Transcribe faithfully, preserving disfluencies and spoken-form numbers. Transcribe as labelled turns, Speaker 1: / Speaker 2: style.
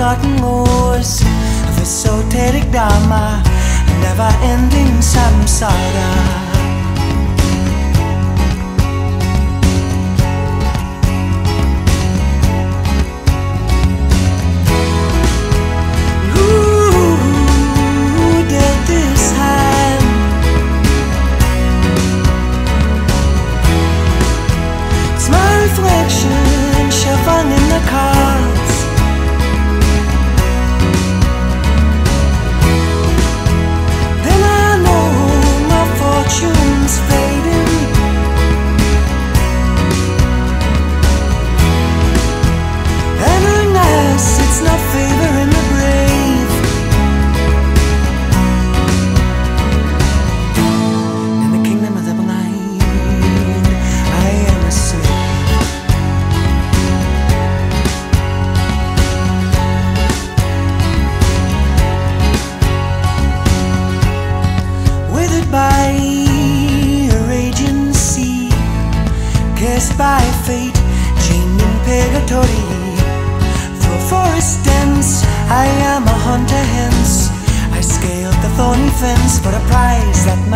Speaker 1: rotten wars of esoteric dharma, never-ending samsara. Reflection shuffling in the cards. Then I know my fortune's fading. And unless it's not favoring the brave, in the kingdom of the blind, I am a slave. By a raging sea, cursed by fate, chained in purgatory. For forest dense, I am a hunter hence. I scaled the thorny fence for a prize that